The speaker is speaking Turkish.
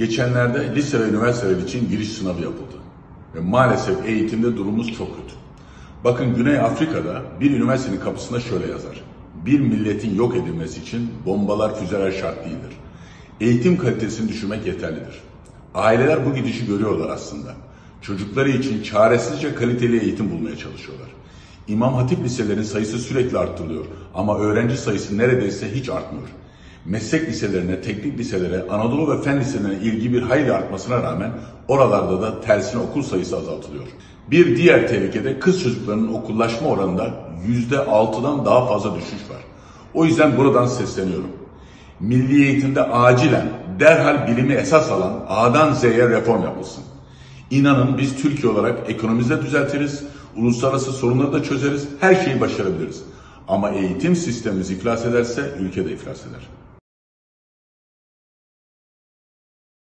Geçenlerde lise ve üniversiteler için giriş sınavı yapıldı. Ve maalesef eğitimde durumumuz çok kötü. Bakın Güney Afrika'da bir üniversitenin kapısında şöyle yazar. Bir milletin yok edilmesi için bombalar, füzeler şart değildir. Eğitim kalitesini düşürmek yeterlidir. Aileler bu gidişi görüyorlar aslında. Çocukları için çaresizce kaliteli eğitim bulmaya çalışıyorlar. İmam Hatip liselerinin sayısı sürekli arttırılıyor ama öğrenci sayısı neredeyse hiç artmıyor. Meslek liselerine, teknik liselere, Anadolu ve fen liselerine ilgi bir hayli artmasına rağmen oralarda da tersine okul sayısı azaltılıyor. Bir diğer tehlikede kız çocuklarının okullaşma oranında %6'dan daha fazla düşüş var. O yüzden buradan sesleniyorum. Milli eğitimde acilen, derhal bilimi esas alan A'dan Z'ye reform yapılsın. İnanın biz Türkiye olarak ekonomimizi de düzeltiriz, uluslararası sorunları da çözeriz, her şeyi başarabiliriz. Ama eğitim sistemimiz iflas ederse ülke de iflas eder.